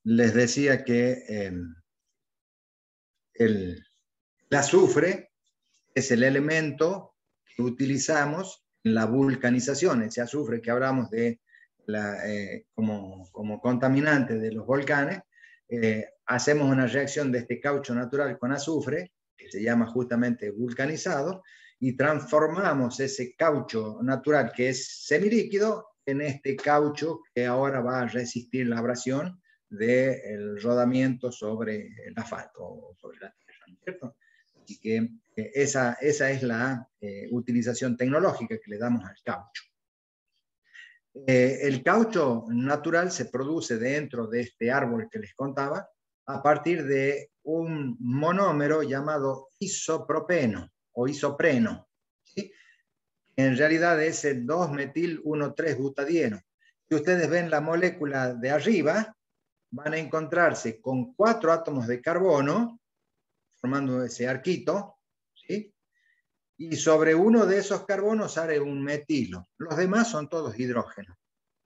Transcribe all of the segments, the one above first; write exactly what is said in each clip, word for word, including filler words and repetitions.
les decía que eh, el, el azufre es el elemento que utilizamos en la vulcanización, ese azufre que hablamos de la, eh, como, como contaminante de los volcanes. Eh, hacemos una reacción de este caucho natural con azufre, que se llama justamente vulcanizado, y transformamos ese caucho natural que es semilíquido en este caucho que ahora va a resistir la abrasión del rodamiento sobre el asfalto o sobre la tierra, ¿no es cierto? Así que eh, esa, esa es la eh, utilización tecnológica que le damos al caucho. Eh, el caucho natural se produce dentro de este árbol que les contaba a partir de un monómero llamado isopropeno o isopreno, ¿sí? En realidad es el dos metil uno tres butadieno. Si ustedes ven la molécula de arriba, van a encontrarse con cuatro átomos de carbono, formando ese arquito, ¿sí? Y sobre uno de esos carbonos sale un metilo. Los demás son todos hidrógenos.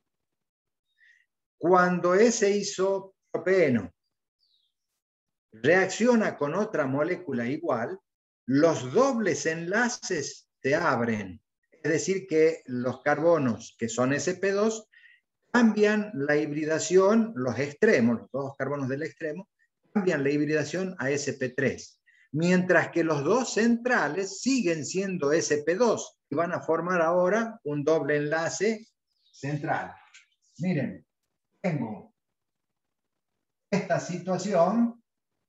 Cuando ese isopropeno reacciona con otra molécula igual, los dobles enlaces se abren. Es decir, que los carbonos que son ese pe dos cambian la hibridación, los extremos, los dos carbonos del extremo, cambian la hibridación a ese pe tres. Mientras que los dos centrales siguen siendo ese pe dos y van a formar ahora un doble enlace central. Miren, tengo esta situación,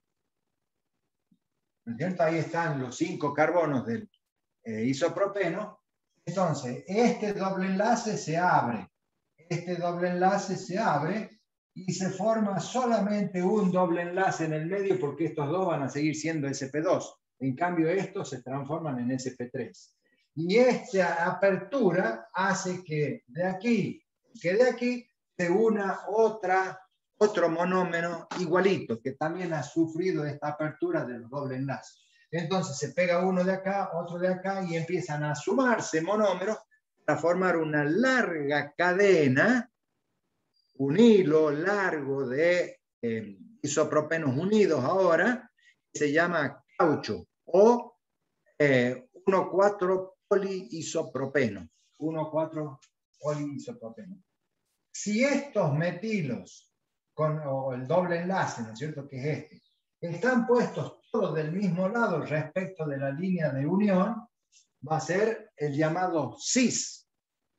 ¿no es cierto? Ahí están los cinco carbonos del eh, isopropeno. Entonces, este doble enlace se abre, este doble enlace se abre y se forma solamente un doble enlace en el medio porque estos dos van a seguir siendo ese pe dos. En cambio, estos se transforman en ese pe tres. Y esta apertura hace que de aquí, que de aquí se una otra, otro monómero igualito, que también ha sufrido esta apertura de los dobles enlaces. Entonces se pega uno de acá, otro de acá, y empiezan a sumarse monómeros para formar una larga cadena, un hilo largo de eh, isopropenos unidos ahora, que se llama caucho, o eh, uno cuatro poliisopropeno. uno cuatro poliisopropeno. Si estos metilos, con, o el doble enlace, ¿no es cierto?, que es este, están puestos todos del mismo lado respecto de la línea de unión, va a ser el llamado cis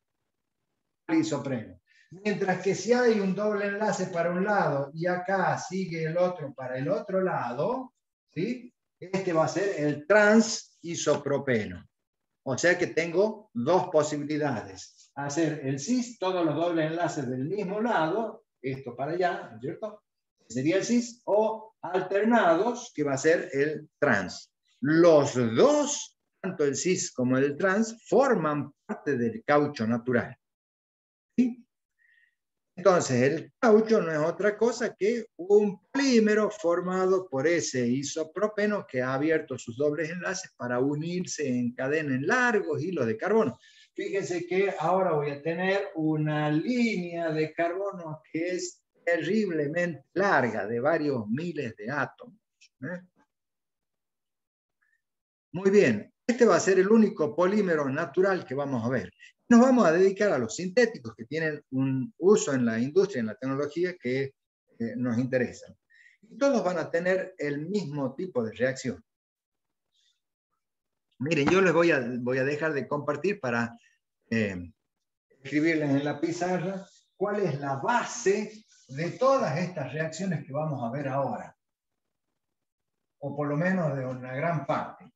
poliisopreno. Mientras que si hay un doble enlace para un lado y acá sigue el otro para el otro lado, ¿sí?, este va a ser el transisopropeno. O sea que tengo dos posibilidades. Hacer el cis, todos los dobles enlaces del mismo lado, esto para allá, ¿no es cierto?, sería el cis, o alternados, que va a ser el trans. Los dos, tanto el cis como el trans, forman parte del caucho natural. ¿Sí? Entonces, el caucho no es otra cosa que un polímero formado por ese isopropeno que ha abierto sus dobles enlaces para unirse en cadena en largos hilos de carbono. Fíjense que ahora voy a tener una línea de carbono que es terriblemente larga, de varios miles de átomos, ¿eh? Muy bien, este va a ser el único polímero natural que vamos a ver. Nos vamos a dedicar a los sintéticos que tienen un uso en la industria, en la tecnología que eh, nos interesan. Y todos van a tener el mismo tipo de reacción. Miren, yo les voy a, voy a dejar de compartir para eh, escribirles en la pizarra cuál es la base de todas estas reacciones que vamos a ver ahora. O por lo menos de una gran parte.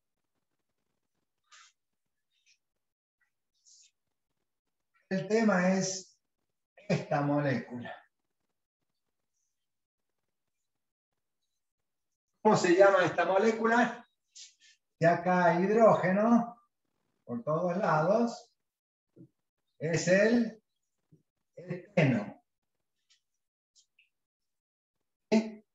El tema es esta molécula. ¿Cómo se llama esta molécula? Y acá hay hidrógeno por todos lados. Es el eteno. ¿Sí?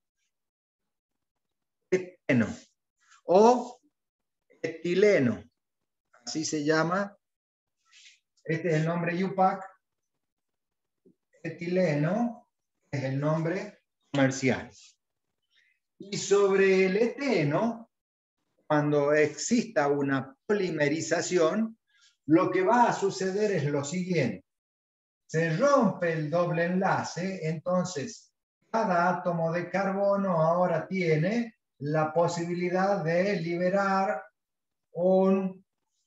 Eteno. O etileno. Así se llama. Este es el nombre I U P A C. Etileno es el nombre comerciales. Y sobre el eteno, cuando exista una polimerización, lo que va a suceder es lo siguiente. Se rompe el doble enlace, entonces cada átomo de carbono ahora tiene la posibilidad de liberar un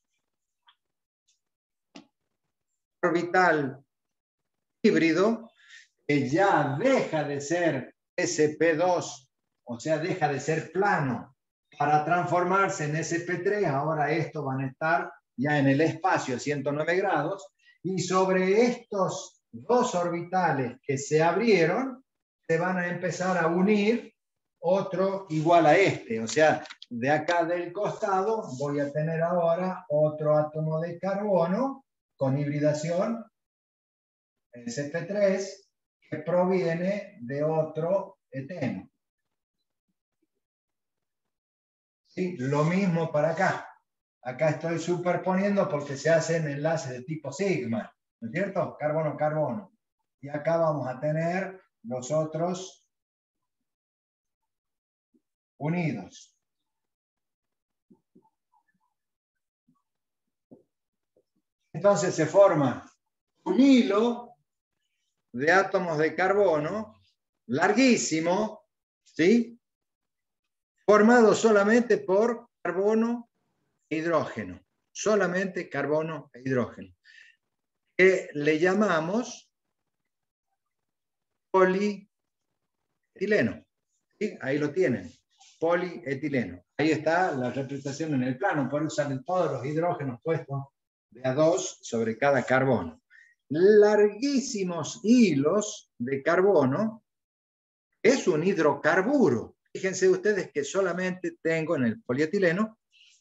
orbital híbrido que ya deja de ser S P dos, o sea, deja de ser plano para transformarse en S P tres. Ahora estos van a estar ya en el espacio a ciento nueve grados, y sobre estos dos orbitales que se abrieron se van a empezar a unir otro igual a este. O sea, de acá del costado voy a tener ahora otro átomo de carbono con hibridación S P tres que proviene de otro eteno. ¿Sí? Lo mismo para acá. Acá estoy superponiendo porque se hacen enlaces de tipo sigma, ¿no es cierto? Carbono, carbono. Y acá vamos a tener los otros unidos. Entonces se forma un hilo de átomos de carbono larguísimo, ¿sí? Formado solamente por carbono e hidrógeno. Solamente carbono e hidrógeno. Que le llamamos polietileno. ¿Sí? Ahí lo tienen. Polietileno. Ahí está la representación en el plano. Por eso salen todos los hidrógenos puestos de a dos sobre cada carbono. Larguísimos hilos de carbono. Es un hidrocarburo. Fíjense ustedes que solamente tengo en el polietileno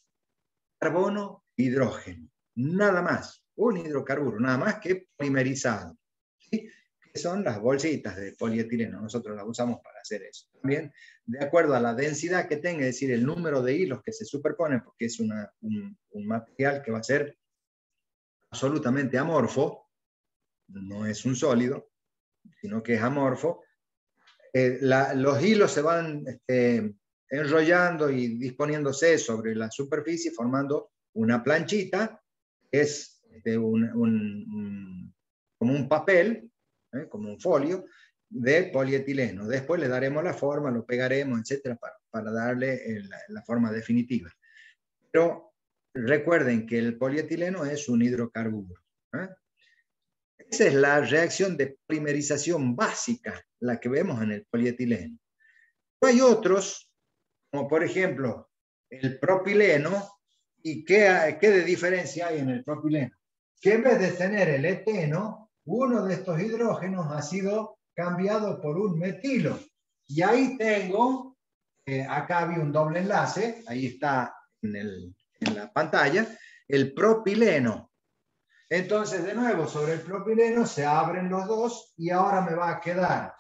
carbono e hidrógeno. Nada más. Un hidrocarburo. Nada más que polimerizado. ¿Sí? Que son las bolsitas de polietileno. Nosotros las usamos para hacer eso. También, de acuerdo a la densidad que tenga, es decir, el número de hilos que se superponen, porque es una, un, un material que va a ser absolutamente amorfo, no es un sólido, sino que es amorfo. Eh, la, los hilos se van este, enrollando y disponiéndose sobre la superficie, formando una planchita, que es este, un, un, un, como un papel, ¿eh? Como un folio, de polietileno. Después le daremos la forma, lo pegaremos, etcétera, para, para darle la, la forma definitiva. Pero recuerden que el polietileno es un hidrocarburo. ¿eh? Esa es la reacción de polimerización básica, la que vemos en el polietileno. Pero hay otros, como por ejemplo el propileno. ¿Y qué, qué de diferencia hay en el propileno? Que en vez de tener el eteno, uno de estos hidrógenos ha sido cambiado por un metilo. Y ahí tengo, eh, acá había un doble enlace, ahí está en, el, en la pantalla, el propileno. Entonces, de nuevo, sobre el propileno se abren los dos y ahora me va a quedar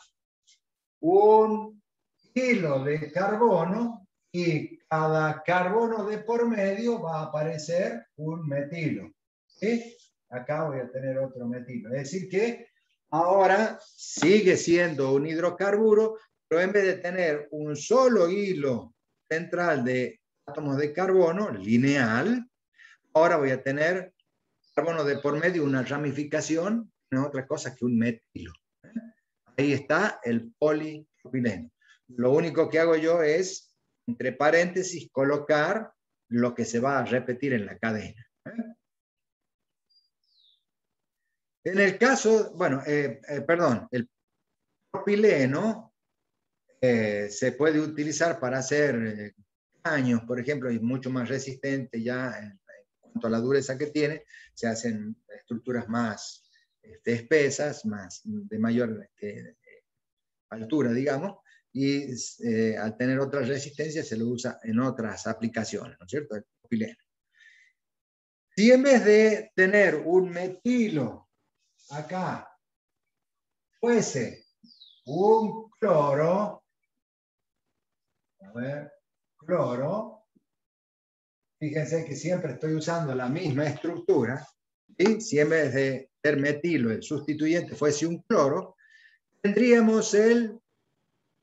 un hilo de carbono y cada carbono de por medio va a aparecer un metilo. ¿Sí? Acá voy a tener otro metilo. Es decir que ahora sigue siendo un hidrocarburo, pero en vez de tener un solo hilo central de átomos de carbono lineal, ahora voy a tener carbono de por medio, una ramificación, no es otra cosa que un metilo. Ahí está el polipropileno. Lo único que hago yo es, entre paréntesis, colocar lo que se va a repetir en la cadena. En el caso, bueno, eh, eh, perdón, el propileno eh, se puede utilizar para hacer eh, caños, por ejemplo, y mucho más resistente ya en, en cuanto a la dureza que tiene. Se hacen estructuras más este, espesas, más de mayor este, altura, digamos, y eh, al tener otra resistencia se lo usa en otras aplicaciones, ¿no es cierto? El propileno. Si en vez de tener un metilo acá fuese un cloro, a ver, cloro, fíjense que siempre estoy usando la misma estructura, ¿sí? Si en vez de ser metilo el sustituyente fuese un cloro, tendríamos el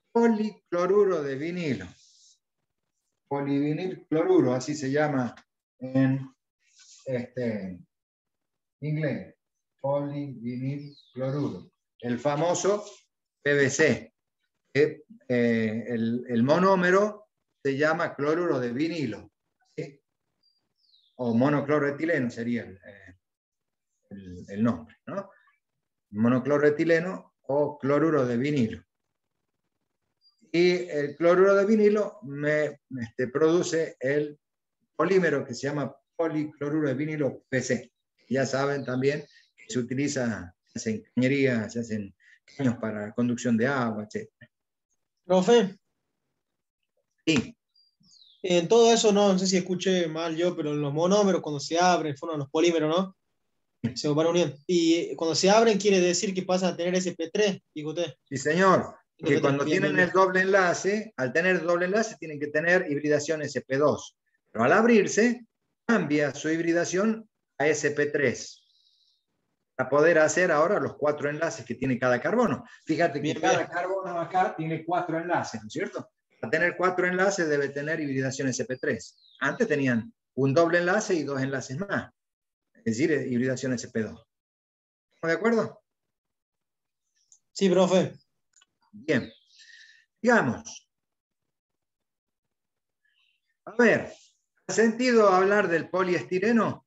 policloruro de vinilo. Polivinilcloruro, así se llama en este, inglés. Polivinilcloruro. El famoso P V C. Que, eh, el, el monómero se llama cloruro de vinilo. ¿Sí? O monocloroetileno sería el, el, el nombre, ¿no? Monocloroetileno o cloruro de vinilo. Y el cloruro de vinilo me este, produce el polímero que se llama policloruro de vinilo P V C. Ya saben también que se utiliza, se hacen cañerías, se hacen caños para conducción de agua, etcétera. Profe. Sí. En todo eso, no, no sé si escuché mal yo, pero en los monómeros, cuando se abren, forman los polímeros, ¿no? Se van uniendo. Y cuando se abren, quiere decir que pasan a tener ese P tres, dijo usted. Sí, señor. Que cuando bien, tienen bien, bien. el doble enlace, al tener doble enlace, tienen que tener hibridación S P dos. Pero al abrirse, cambia su hibridación a S P tres. Para poder hacer ahora los cuatro enlaces que tiene cada carbono. Fíjate Bien, que cada bien. carbono acá tiene cuatro enlaces, ¿no es cierto? Para tener cuatro enlaces debe tener hibridación S P tres. Antes tenían un doble enlace y dos enlaces más. Es decir, hibridación S P dos. ¿Estamos de acuerdo? Sí, profe. Bien. Digamos. A ver, ¿ha sentido hablar del poliestireno?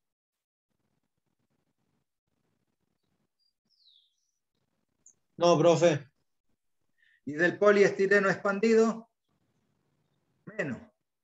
No, profe. ¿Y del poliestireno expandido? Menos.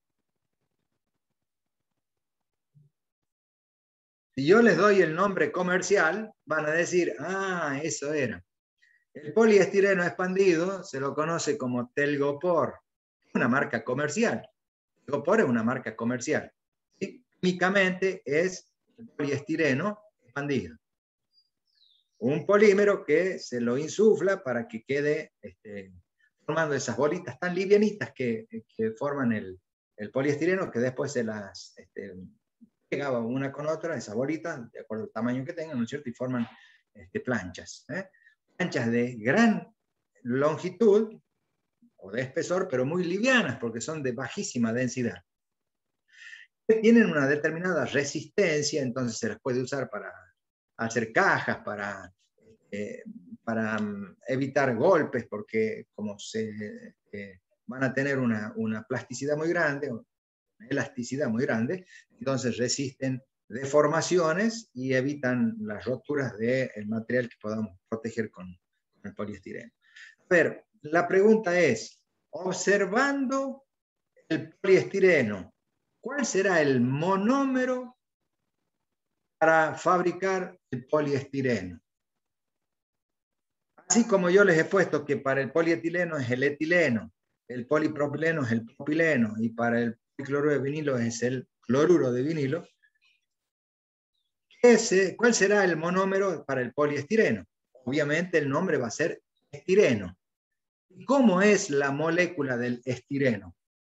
Si yo les doy el nombre comercial, van a decir, ah, eso era. El poliestireno expandido se lo conoce como Telgopor, una marca comercial. Telgopor es una marca comercial. ¿Sí? Químicamente es el poliestireno expandido. Un polímero que se lo insufla para que quede este, formando esas bolitas tan livianitas que, que forman el, el poliestireno, que después se las este, pegaba una con otra, esas bolitas, de acuerdo al tamaño que tengan, ¿no es cierto? Y forman este, planchas. ¿eh? Planchas de gran longitud o de espesor, pero muy livianas, porque son de bajísima densidad. Tienen una determinada resistencia, entonces se las puede usar para hacer cajas, para, eh, para evitar golpes, porque como se eh, van a tener una, una plasticidad muy grande, una elasticidad muy grande, entonces resisten deformaciones y evitan las roturas del material que podamos proteger con, con el poliestireno. A ver, la pregunta es, observando el poliestireno, ¿cuál será el monómero para fabricar el poliestireno? Así como yo les he puesto que para el polietileno es el etileno, el polipropileno es el propileno y para el policloruro de vinilo es el cloruro de vinilo, ese, ¿cuál será el monómero para el poliestireno? Obviamente el nombre va a ser estireno. ¿Cómo es la molécula del estireno?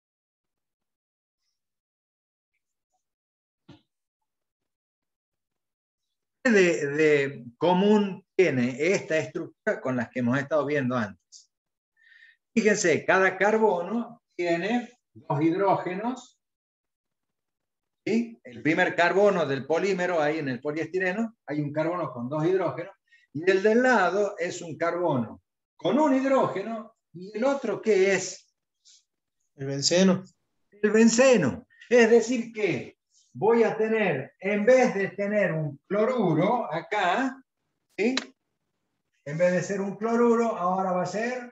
¿Qué de, de común tiene esta estructura con las que hemos estado viendo antes? Fíjense, cada carbono tiene dos hidrógenos. ¿Sí? El primer carbono del polímero, ahí en el poliestireno, hay un carbono con dos hidrógenos, y el del lado es un carbono con un hidrógeno, y el otro, ¿qué es? El benceno. El benceno. Es decir que voy a tener, en vez de tener un cloruro acá, ¿sí? En vez de ser un cloruro, ahora va a ser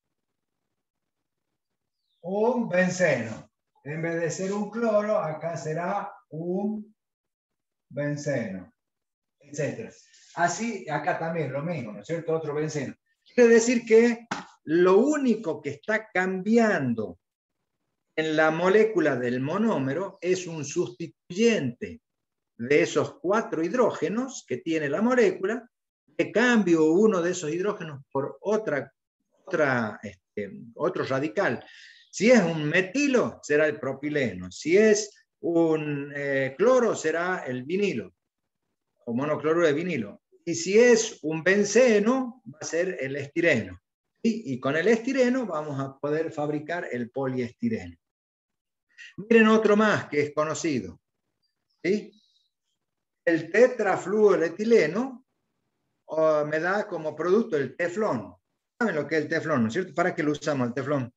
un benceno. En vez de ser un cloro, acá será un benceno, etcétera. Así, acá también lo mismo, ¿no es cierto? Otro benceno. Quiere decir que lo único que está cambiando en la molécula del monómero es un sustituyente de esos cuatro hidrógenos que tiene la molécula, le cambio uno de esos hidrógenos por otra, otra, este, otro radical. Si es un metilo, será el propileno. Si es un eh, cloro, será el vinilo, o monocloruro de vinilo. Y si es un benceno, va a ser el estireno. Y, y con el estireno vamos a poder fabricar el poliestireno. Miren otro más que es conocido. ¿Sí? El tetrafluoretileno oh, me da como producto el teflón. ¿Saben lo que es el teflón, no es cierto? ¿Para qué lo usamos el teflón?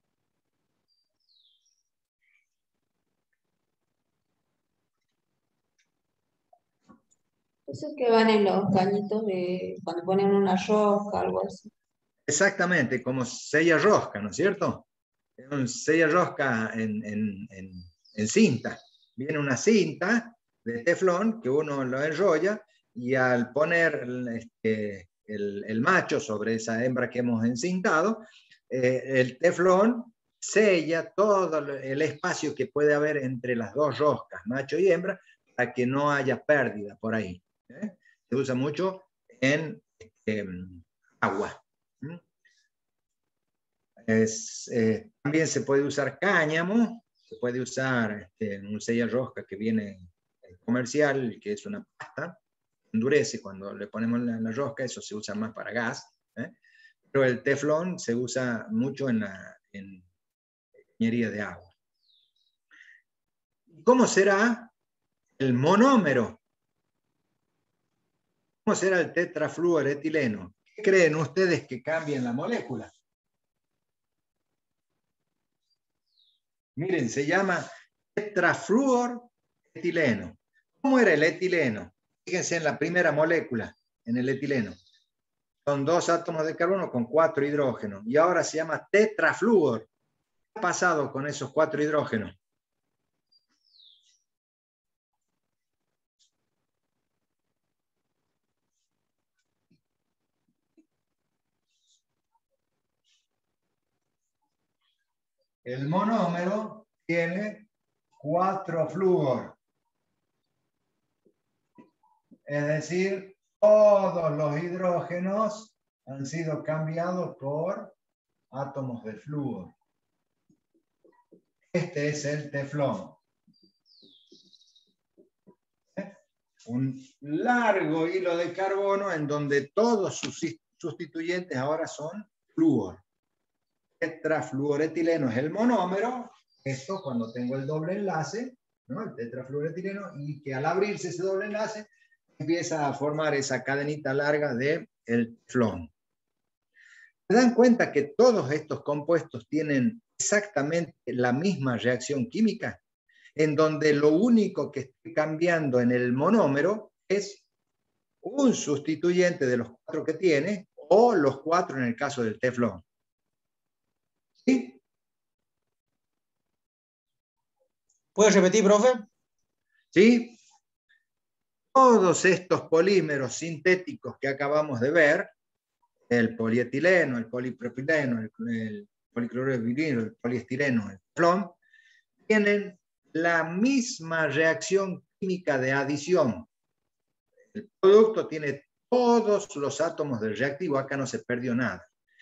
Esos que van en los cañitos de cuando ponen una rosca, algo así. Exactamente, como sella rosca, ¿no es cierto? Es un sella rosca en, en, en, en cinta. Viene una cinta de teflón que uno lo enrolla y al poner este, el, el macho sobre esa hembra que hemos encintado, eh, el teflón sella todo el espacio que puede haber entre las dos roscas, macho y hembra, para que no haya pérdida por ahí. ¿eh? Se usa mucho en eh, agua. ¿Mm? Es, eh, también se puede usar cáñamo, se puede usar este, un sella rosca que viene comercial, que es una pasta, endurece cuando le ponemos la, la rosca, eso se usa más para gas, ¿eh? Pero el teflón se usa mucho en la en ingeniería de agua. ¿Cómo será el monómero? ¿Cómo será el tetrafluoretileno? ¿Qué creen ustedes que cambia en la molécula? Miren, se llama tetrafluoretileno. ¿Cómo era el etileno? Fíjense en la primera molécula, en el etileno. Son dos átomos de carbono con cuatro hidrógenos. Y ahora se llama tetrafluor. ¿Qué ha pasado con esos cuatro hidrógenos? El monómero tiene cuatro flúor. Es decir, todos los hidrógenos han sido cambiados por átomos de flúor. Este es el teflón. ¿Eh? Un largo hilo de carbono en donde todos sus sustituyentes ahora son flúor. Tetrafluoretileno es el monómero. Esto cuando tengo el doble enlace, ¿no? El tetrafluoretileno, y que al abrirse ese doble enlace empieza a formar esa cadenita larga del teflón. ¿Se dan cuenta que todos estos compuestos tienen exactamente la misma reacción química? En donde lo único que está cambiando en el monómero es un sustituyente de los cuatro que tiene, o los cuatro en el caso del teflón. ¿Sí? ¿Puedes repetir, profe? ¿Sí? Todos estos polímeros sintéticos que acabamos de ver, el polietileno, el polipropileno, el, el policloruro de vinilo, el poliestireno, el teflón, tienen la misma reacción química de adición. El producto tiene todos los átomos del reactivo, acá no se perdió nada.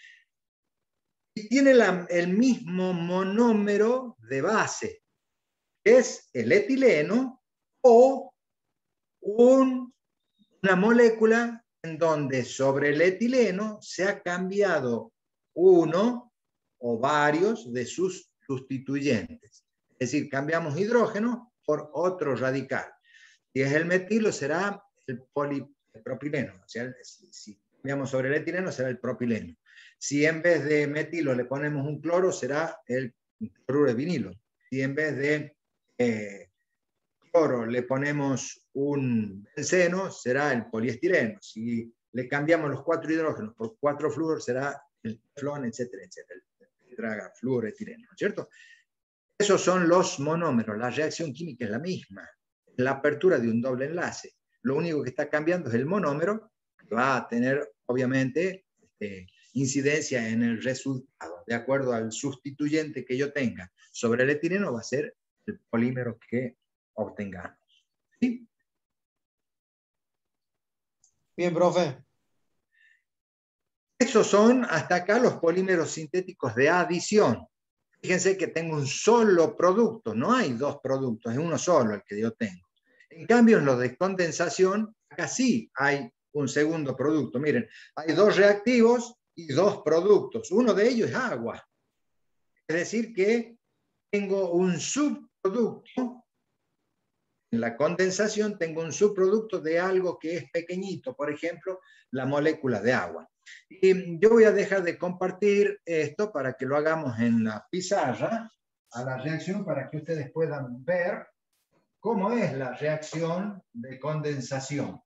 Y tiene la, el mismo monómero de base, que es el etileno o un, una molécula en donde sobre el etileno se ha cambiado uno o varios de sus sustituyentes. Es decir, cambiamos hidrógeno por otro radical. Si es el metilo, será el polipropileno. O sea, si cambiamos sobre el etileno, será el propileno. Si en vez de metilo le ponemos un cloro, será el cloruro de vinilo. Si en vez de eh, cloro le ponemos un benceno, será el poliestireno. Si le cambiamos los cuatro hidrógenos por cuatro flúor, será el teflón, etcétera, etcétera. El tetrafluoretileno, ¿no es cierto? Esos son los monómeros. La reacción química es la misma. La apertura de un doble enlace. Lo único que está cambiando es el monómero, que va a tener, obviamente, este, incidencia en el resultado. De acuerdo al sustituyente que yo tenga sobre el etileno, va a ser el polímero que obtengamos. ¿Sí? Bien, profe. Esos son hasta acá los polímeros sintéticos de adición. Fíjense que tengo un solo producto, no hay dos productos, es uno solo el que yo tengo. En cambio, en los de condensación, acá sí hay un segundo producto. Miren, hay dos reactivos y dos productos. Uno de ellos es agua. Es decir que tengo un subproducto. En la condensación tengo un subproducto de algo que es pequeñito, por ejemplo, la molécula de agua. Y yo voy a dejar de compartir esto para que lo hagamos en la pizarra, a la reacción, para que ustedes puedan ver cómo es la reacción de condensación.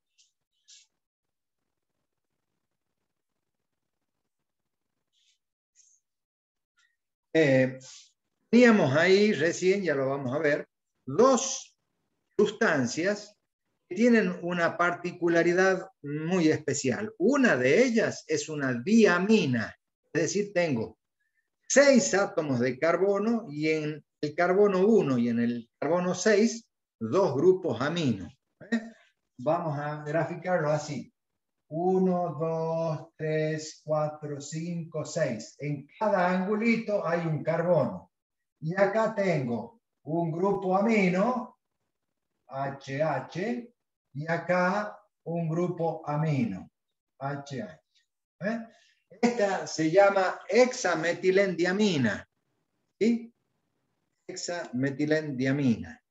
Eh, teníamos ahí recién, ya lo vamos a ver, dos sustancias que tienen una particularidad muy especial. Una de ellas es una diamina, es decir, tengo seis átomos de carbono y en el carbono uno y en el carbono seis, dos grupos amino. ¿Eh? Vamos a graficarlo así. uno, dos, tres, cuatro, cinco, seis. En cada angulito hay un carbono. Y acá tengo un grupo amino, H H, y acá un grupo amino, H H. ¿Eh? Esta se llama hexametilendiamina. ¿Sí? Hexametilendiamina.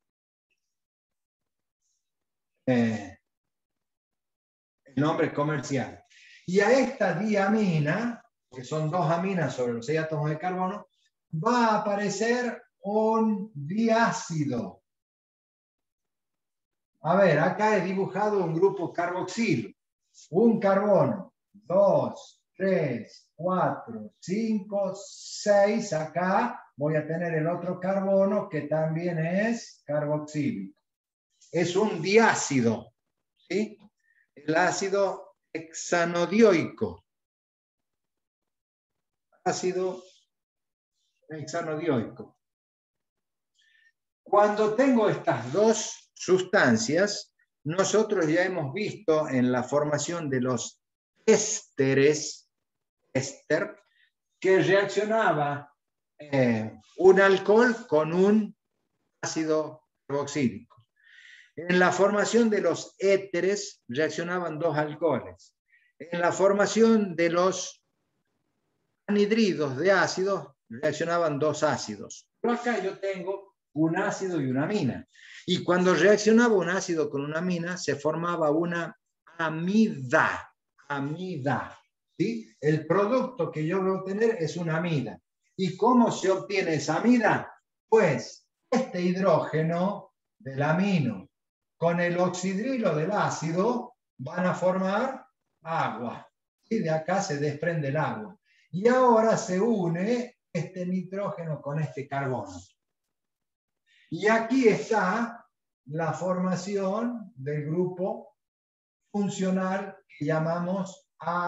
Eh, el nombre comercial. Y a esta diamina, que son dos aminas sobre los seis átomos de carbono, va a aparecer un diácido. A ver, acá he dibujado un grupo carboxilo. Un carbono, dos, tres, cuatro, cinco, seis. Acá voy a tener el otro carbono que también es carboxílico. Es un diácido, ¿sí? El ácido hexanodioico. Ácido hexanodioico. Cuando tengo estas dos sustancias, nosotros ya hemos visto en la formación de los ésteres, éster, que reaccionaba eh, un alcohol con un ácido carboxílico. En la formación de los éteres reaccionaban dos alcoholes. En la formación de los anhidridos de ácidos reaccionaban dos ácidos. Pero acá yo tengo un ácido y una amina. Y cuando reaccionaba un ácido con una amina, se formaba una amida. Amida. ¿Sí? El producto que yo voy a obtener es una amida. ¿Y cómo se obtiene esa amida? Pues este hidrógeno del amino con el oxidrilo del ácido van a formar agua. Y de acá se desprende el agua. Y ahora se une este nitrógeno con este carbono. Y aquí está la formación del grupo funcional que llamamos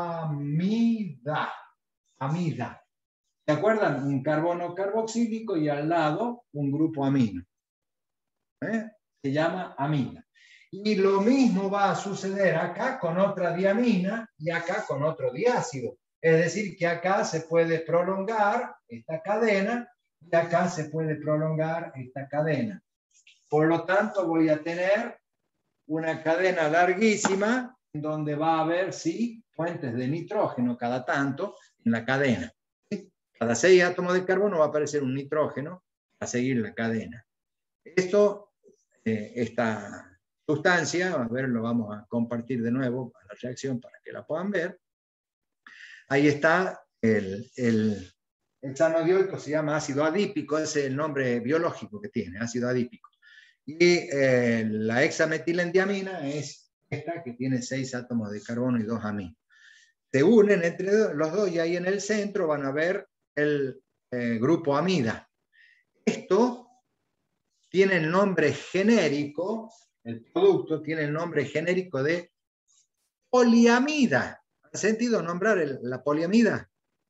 amida. Amida. ¿Se acuerdan? Un carbono carboxílico y al lado un grupo amino. ¿Eh? Se llama amida. Y lo mismo va a suceder acá con otra diamina y acá con otro diácido. Es decir, que acá se puede prolongar esta cadena y acá se puede prolongar esta cadena. Por lo tanto, voy a tener una cadena larguísima donde va a haber, sí, fuentes de nitrógeno cada tanto en la cadena. Cada seis átomos de carbono va a aparecer un nitrógeno a seguir la cadena. Esto, eh, esta sustancia, a ver, lo vamos a compartir de nuevo a la reacción para que la puedan ver. Ahí está el, el hexanodioico, se llama ácido adípico, ese es el nombre biológico que tiene, ácido adípico. Y eh, la hexametilendiamina es esta que tiene seis átomos de carbono y dos aminos. Se unen entre los dos y ahí en el centro van a ver el eh, grupo amida. Esto tiene el nombre genérico, el producto tiene el nombre genérico de poliamida. ¿Han sentido nombrar el, la poliamida?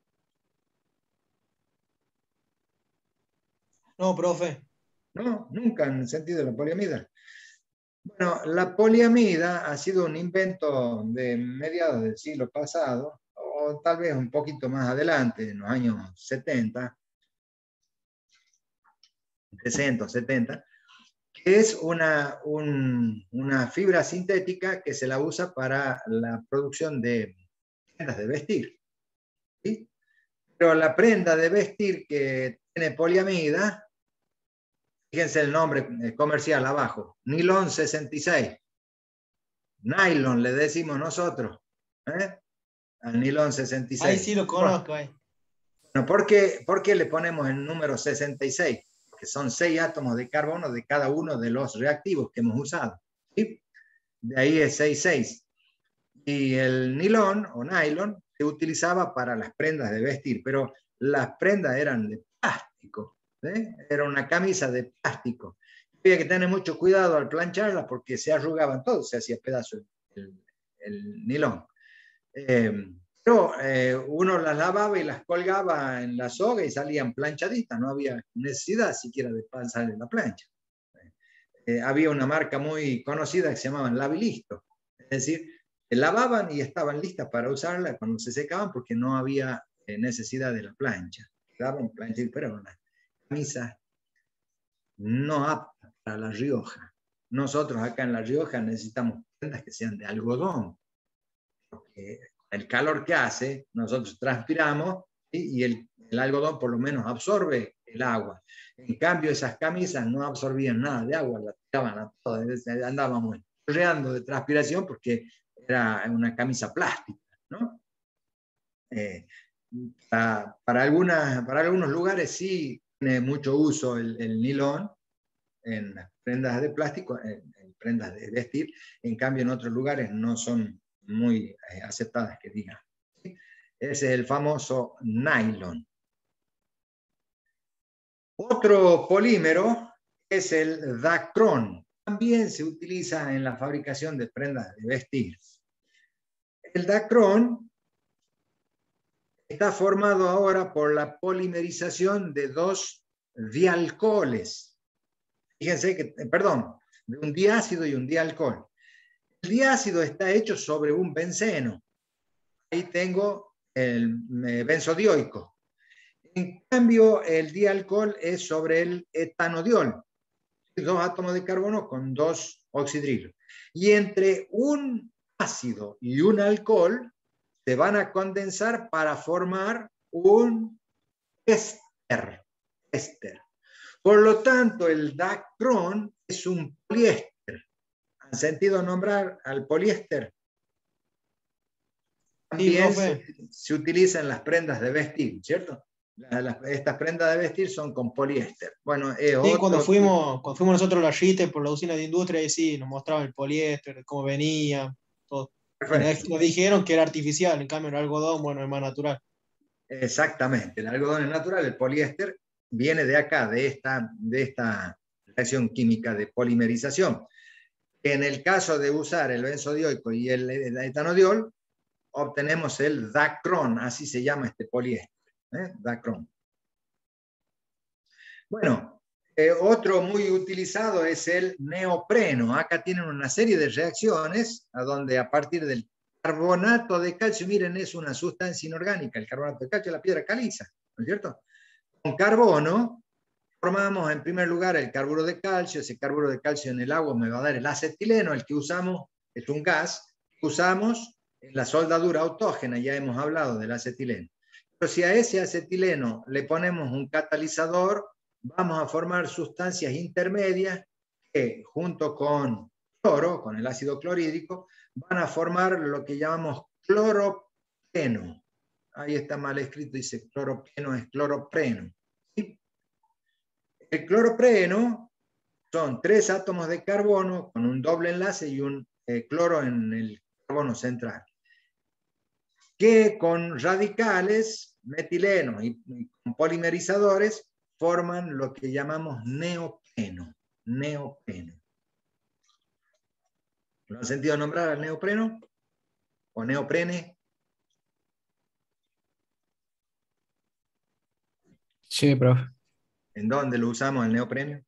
No, profe. No, nunca han sentido la poliamida. Bueno, la poliamida ha sido un invento de mediados del siglo pasado, o tal vez un poquito más adelante, en los años setenta, sesenta, setenta, que es una, un, una fibra sintética que se la usa para la producción de prendas de vestir. ¿sí? Pero la prenda de vestir que tiene poliamida, fíjense el nombre comercial abajo, nilón sesenta y seis. Nylon le decimos nosotros, ¿eh? Al nilón sesenta y seis. Ahí sí lo conozco. Ahí. Bueno, ¿por qué, ¿por qué le ponemos el número sesenta y seis? Porque son seis átomos de carbono de cada uno de los reactivos que hemos usado, ¿sí? De ahí es seis seis. Y el nilón o nylon se utilizaba para las prendas de vestir, pero las prendas eran de plástico, ¿eh? Era una camisa de plástico. Había que tener mucho cuidado al plancharla porque se arrugaban todos, se hacía pedazo el, el, el nilón. Eh, pero eh, uno las lavaba y las colgaba en la soga y salían planchaditas, no había necesidad siquiera de pasar en la plancha. Eh, había una marca muy conocida que se llamaban Labilisto, es decir, lavaban y estaban listas para usarla cuando se secaban porque no había eh, necesidad de la plancha. Quedaban planchadas, pero una camisa no apta para La Rioja. Nosotros acá en La Rioja necesitamos prendas que sean de algodón, porque el calor que hace, nosotros transpiramos, ¿sí? Y el, el algodón por lo menos absorbe el agua. En cambio, esas camisas no absorbían nada de agua, las tiraban a todas, andábamos chorreando de transpiración porque era una camisa plástica, ¿no? Eh, para, para, algunas, para algunos lugares sí tiene mucho uso el, el nilón en las prendas de plástico, en, en prendas de vestir, en cambio en otros lugares no son muy eh, aceptadas, que digan. ¿Sí? Ese es el famoso nylon. Otro polímero es el dacrón. También se utiliza en la fabricación de prendas de vestir. El dacrón está formado ahora por la polimerización de dos dialcoholes. Fíjense que, perdón, de un diácido y un dialcohol. El diácido está hecho sobre un benceno. Ahí tengo el benzodioico. En cambio, el dialcohol es sobre el etanodiol. Dos átomos de carbono con dos oxidrilos. Y entre un ácido y un alcohol se van a condensar para formar un éster. éster. Por lo tanto, el dacrón es un poliéster. ¿Han sentido nombrar al poliéster? También Sí, se, se utiliza en las prendas de vestir, ¿cierto? La, la, estas prendas de vestir son con poliéster. Bueno, es sí, otro cuando fuimos, cuando fuimos nosotros a la R I T E por la usina de industria, y sí, nos mostraban el poliéster, cómo venía, todo. Y nos, nos dijeron que era artificial, en cambio el algodón, bueno, es más natural. Exactamente, el algodón es natural, el poliéster viene de acá, de esta, de esta reacción química de polimerización. En el caso de usar el benzodioico y el, el etanodiol, obtenemos el dacrón, así se llama este poliéster, ¿eh? Dacrón. Bueno, eh, otro muy utilizado es el neopreno. Acá tienen una serie de reacciones a donde a partir del carbonato de calcio, miren, es una sustancia inorgánica, el carbonato de calcio es la piedra caliza, ¿no es cierto? Con carbono formamos en primer lugar el carburo de calcio, ese carburo de calcio en el agua me va a dar el acetileno, el que usamos es un gas que usamos en la soldadura autógena, ya hemos hablado del acetileno. Pero si a ese acetileno le ponemos un catalizador, vamos a formar sustancias intermedias que junto con cloro, con el ácido clorhídrico, van a formar lo que llamamos cloropeno. Ahí está mal escrito, dice cloropeno, es cloropreno. ¿Sí? El cloropreno son tres átomos de carbono con un doble enlace y un eh, cloro en el carbono central, que con radicales, metileno y, y con polimerizadores forman lo que llamamos neopreno. Neopreno. ¿Lo han sentido nombrar al neopreno? ¿O neoprene? Sí, profe. ¿En dónde lo usamos el neopreno?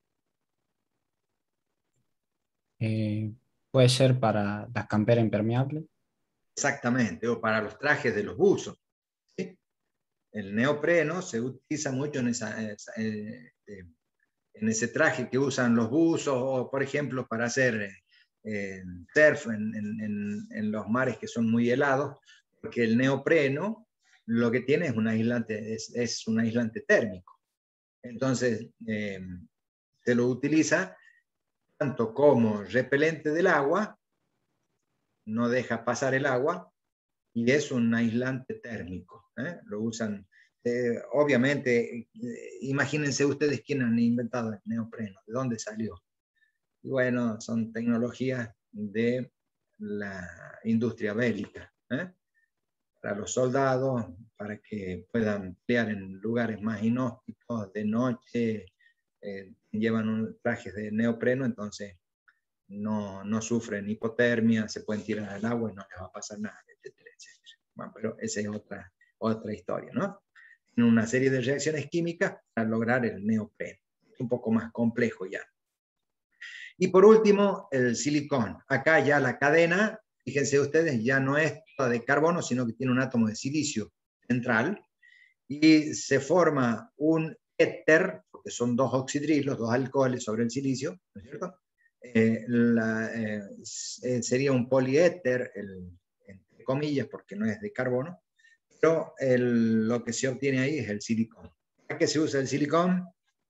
Eh, puede ser para las camperas impermeables. Exactamente, o para los trajes de los buzos. ¿Sí? El neopreno se utiliza mucho en, esa, en ese traje que usan los buzos, o por ejemplo para hacer eh, surf en, en, en los mares que son muy helados, porque el neopreno lo que tiene es un aislante, es, es un aislante térmico. Entonces, eh, se lo utiliza tanto como repelente del agua, no deja pasar el agua, y es un aislante térmico. ¿eh? Lo usan, eh, obviamente, eh, imagínense ustedes quién han inventado el neopreno, de dónde salió. Y bueno, son tecnologías de la industria bélica, ¿eh? Para los soldados, para que puedan pelear en lugares más inhóspitos, de noche, eh, llevan un, trajes de neopreno, entonces no, no sufren hipotermia, se pueden tirar al agua y no les va a pasar nada, etcétera, etcétera. Bueno, pero esa es otra, otra historia, ¿no? Tienen una serie de reacciones químicas para lograr el neopreno. Es un poco más complejo ya. Y por último, el silicón. Acá ya la cadena, fíjense ustedes, ya no es toda de carbono, sino que tiene un átomo de silicio central, y se forma un éter, porque son dos oxidrilos, dos alcoholes sobre el silicio, ¿no es cierto? Eh, la, eh, sería un poliéter, el, entre comillas, porque no es de carbono, pero el, lo que se obtiene ahí es el silicón. ¿Para qué se usa el silicón?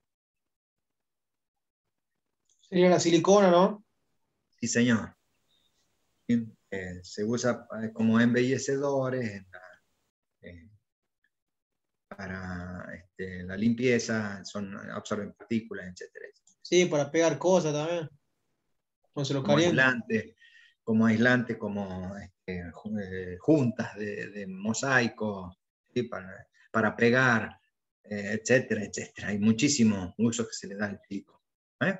Sería la silicona, ¿no? Sí, señor. Eh, se usa como embellecedores, en la, eh, para este, la limpieza, son, absorben partículas, etcétera. Sí, para pegar cosas también. No se lo Como calienta. aislante, como aislante, como este, juntas de, de mosaico, ¿sí? para, para pegar, eh, etcétera, etcétera. Hay muchísimos usos que se le da al silicón. ¿eh?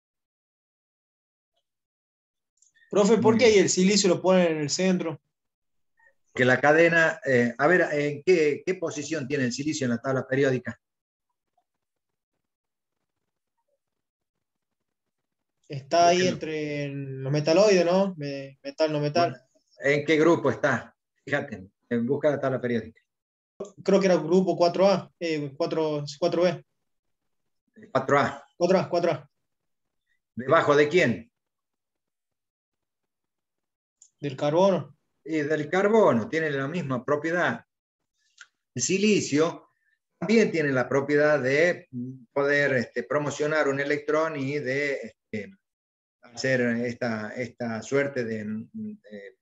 Profe, ¿por Muy qué ahí bien. el silicio lo ponen en el centro? Que la cadena, eh, a ver, ¿en qué, qué posición tiene el silicio en la tabla periódica? Está ahí entre los metaloides, ¿no? Metal, no Bueno, metal. ¿en qué grupo está? Fíjate, busca la tabla periódica. Creo que era grupo cuatro A, eh, cuatro, cuatro B. cuatro A. cuatro A, cuatro A. ¿Debajo de quién? Del carbono. Y del carbono, tiene la misma propiedad. El silicio también tiene la propiedad de poder este, promocionar un electrón y de este, hacer esta, esta suerte de, de,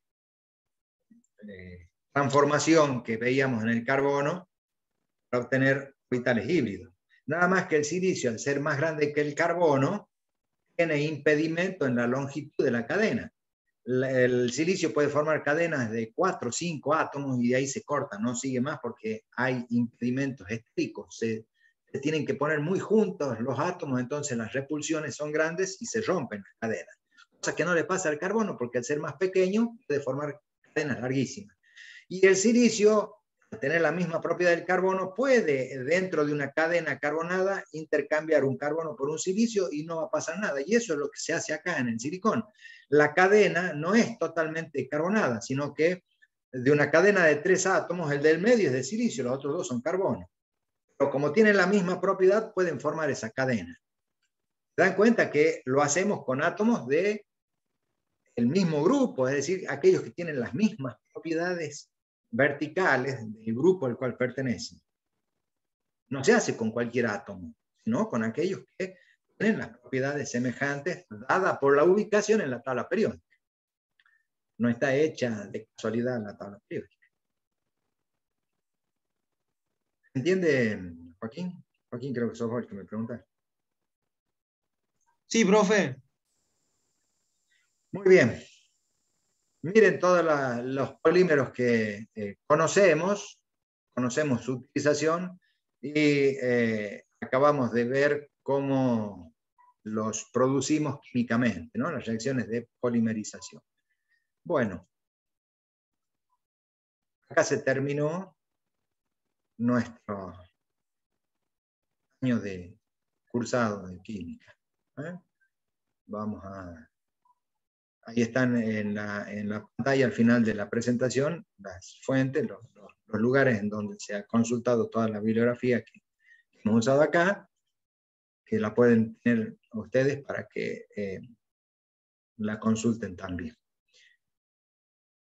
de transformación que veíamos en el carbono para obtener orbitales híbridos. Nada más que el silicio, al ser más grande que el carbono, tiene impedimento en la longitud de la cadena. El silicio puede formar cadenas de cuatro o cinco átomos y de ahí se corta, no sigue más porque hay impedimentos estéricos. Se, se tienen que poner muy juntos los átomos, entonces las repulsiones son grandes y se rompen las cadenas. Cosa que no le pasa al carbono porque al ser más pequeño puede formar cadenas larguísimas. Y el silicio, al tener la misma propiedad del carbono, puede dentro de una cadena carbonada intercambiar un carbono por un silicio y no va a pasar nada. Y eso es lo que se hace acá en el silicón. La cadena no es totalmente carbonada, sino que de una cadena de tres átomos, el del medio es de silicio, los otros dos son carbono. Pero como tienen la misma propiedad, pueden formar esa cadena. ¿Se dan cuenta que lo hacemos con átomos de el mismo grupo, es decir, aquellos que tienen las mismas propiedades verticales del grupo al cual pertenecen? No se hace con cualquier átomo, sino con aquellos que tienen las propiedades semejantes dadas por la ubicación en la tabla periódica. No está hecha de casualidad la tabla periódica. ¿Entiende, Joaquín? Joaquín, creo que sos vos el que me pregunta. Sí, profe. Muy bien. Miren todos la, los polímeros que eh, conocemos, conocemos su utilización y eh, acabamos de ver cómo los producimos químicamente, ¿no? Las reacciones de polimerización. Bueno, acá se terminó nuestro año de cursado de química. ¿eh? Vamos a... Ahí están en la, en la pantalla al final de la presentación las fuentes, los, los, los lugares en donde se ha consultado toda la bibliografía que, que hemos usado acá, que la pueden tener ustedes para que eh, la consulten también.